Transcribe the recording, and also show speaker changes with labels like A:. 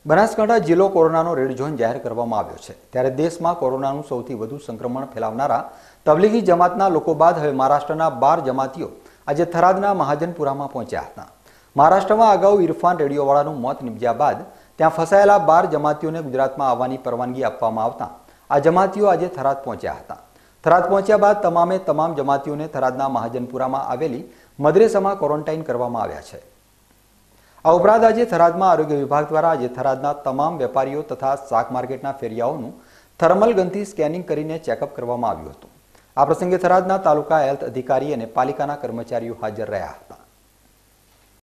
A: બનાસકાંઠા જિલ્લો કોરોનાનો red zone જાહેર કરવામાં આવ્યો છે। ત્યારે દેશમાં કોરોનાનું સૌથી વધુ સંક્રમણ ફેલાવનારા તબલીગી જમાતના લોકો બાદ હવે મહારાષ્ટ્રના 12 જમાતીઓ આજે થરાદના મહાજનપુરામાં પહોંચ્યા હતા। મહારાષ્ટ્રમાં અગાઉ ઇરફાન રેડિયોવાળાનું મોત નિપજ્યા બાદ ત્યાં ફસાયેલા 12 જમાતીઓને ગુજરાતમાં આવવાની પરવાનગી આપવામાં આવતા આ જમાતીઓ આજે થરાદ પહોંચ્યા હતા। થરાદ પહોંચ્યા બાદ તમામે તમામ જમાતીઓને થરાદના મહાજનપુરામાં આવેલી મદ્રેસામાં ક્વોરન્ટાઇન કરવામાં આવ્યા છે। આ ઉપરાંત આજે થરાદમાં આરોગ્ય વિભાગ દ્વારા આજે થરાદના તમામ વેપારીઓ તથા શાક માર્કેટના ફેરિયાઓનું થર્મલ ગનથી સ્કેનિંગ કરીને ચેકઅપ કરવામાં આવ્યું હતું। આ પ્રસંગે થરાદના તાલુકા હેલ્થ અધિકારી અને પાલિકાના કર્મચારીઓ હાજર રહ્યા હતા।